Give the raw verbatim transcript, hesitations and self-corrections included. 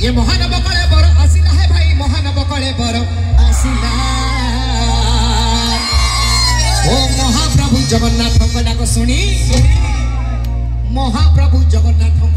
ये महानव कले बर आसिला है भाई महानव कले बर आसिला ओ महाप्रभु जगन्नाथ को डाक सुनी महाप्रभु जगन्नाथ